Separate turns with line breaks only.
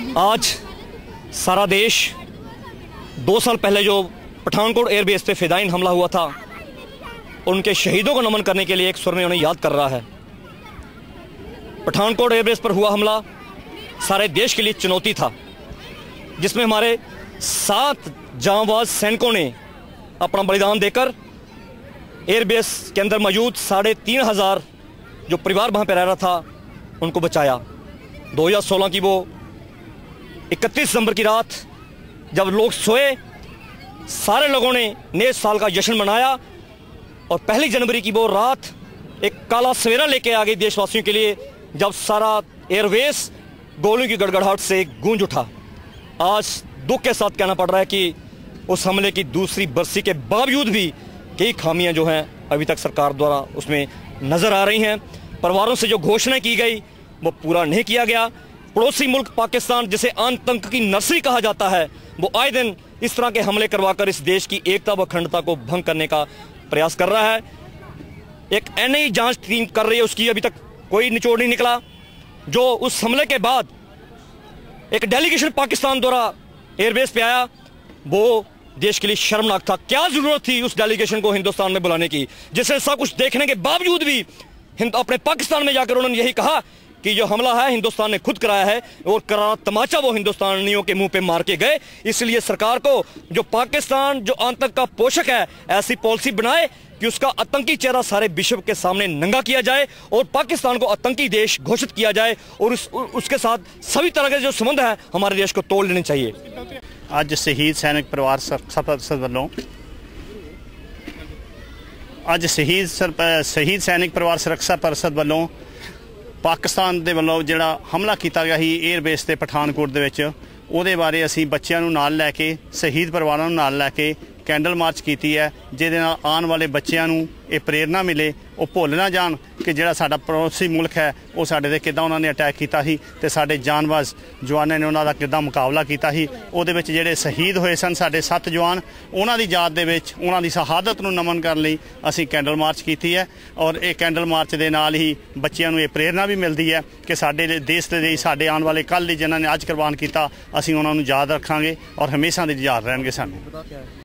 आज सारा देश 2 साल पहले जो पठानकोट एयरबेस पे फिदाइन हमला हुआ था, उनके शहीदों को नमन करने के लिए एक सुर में उन्हें याद कर रहा है। पठानकोट एयरबेस पर हुआ हमला सारे देश के लिए चुनौती था, जिसमें हमारे 7 जांबाज सैनिकों ने अपना बलिदान देकर एयरबेस के अंदर मौजूद 3500 जो परिवार वहाँ पर रह रहा था उनको बचाया। 2016 की वो 31 दिसंबर की रात जब लोग सोए, सारे लोगों ने नए साल का जश्न मनाया और 1 जनवरी की वो रात एक काला सवेरा लेके आ गई देशवासियों के लिए, जब सारा एयरवेज गोलियों की गड़गड़ाहट से गूंज उठा। आज दुख के साथ कहना पड़ रहा है कि उस हमले की दूसरी बरसी के बावजूद भी कई खामियां जो हैं अभी तक सरकार द्वारा उसमें नज़र आ रही हैं। परिवारों से जो घोषणा की गई वो पूरा नहीं किया गया। पड़ोसी मुल्क पाकिस्तान, जिसे आतंक की नर्सरी कहा जाता है, वो आए दिन इस तरह के हमले करवाकर इस देश की एकता व अखंडता को भंग करने का प्रयास कर रहा है। एक एनआईए जांच टीम कर रही है, उसकी अभी तक कोई निचोड़ नहीं निकला। जो उस हमले के बाद एक डेलीगेशन पाकिस्तान द्वारा एयरबेस पे आया, वो देश के लिए शर्मनाक था। क्या जरूरत थी उस डेलीगेशन को हिंदुस्तान में बुलाने की, जिसे सब कुछ देखने के बावजूद भी अपने पाकिस्तान में जाकर उन्होंने यही कहा कि जो हमला है हिंदुस्तान ने खुद कराया है, और करारा तमाचा वो हिंदुस्तानियों के मुंह पे मार के गए। इसलिए सरकार को, जो पाकिस्तान जो आतंक का पोषक है, ऐसी पॉलिसी बनाए कि उसका आतंकी चेहरा सारे विश्व के सामने नंगा किया जाए और पाकिस्तान को आतंकी देश घोषित किया जाए, और उसके साथ सभी तरह के जो संबंध है हमारे देश को तोड़ लेने चाहिए।
आज शहीद सैनिक परिवार सुरक्षा परिषद वालों शहीद सैनिक परिवार सुरक्षा परिषद वालों पाकिस्तान ਦੇ ਵੱਲੋਂ ਜਿਹੜਾ ਹਮਲਾ ਕੀਤਾ ਗਿਆ ਸੀ 에ਅਰਬੇਸ ਤੇ ਪਠਾਨਕੋਟ ਦੇ ਵਿੱਚ, ਉਹਦੇ ਬਾਰੇ ਅਸੀਂ ਬੱਚਿਆਂ ਨੂੰ ਨਾਲ ਲੈ ਕੇ, ਸ਼ਹੀਦ ਪਰਿਵਾਰਾਂ ਨੂੰ ਨਾਲ ਲੈ ਕੇ कैंडल मार्च की है, ਜਿਹਦੇ ਨਾਲ आने वाले बच्चों को ये प्रेरणा मिले, वो भुल ना जान कि ਜਿਹੜਾ ਸਾਡਾ पड़ोसी मुल्क है वो साडे ते किदां उन्होंने अटैक किया सी ते साडे जानबाज जवानों ने उन्होंने किदां मुकाबला किया सी। ਉਹਦੇ ਵਿੱਚ ਜਿਹੜੇ शहीद होए सन साडे 7 जवान, उन्हों की याद दे विच उन्हों की शहादत नूं नमन करने लई असीं कैंडल मार्च की है। और ये कैंडल मार्च के नाल ही बच्चों को ये प्रेरणा भी मिलती है कि साडे देश के लिए साडे आने वाले कल जिन्होंने अज कुर्बान किया, असीं उन्होंने याद रखांगे और हमेशा दी याद रहणगे सानूं।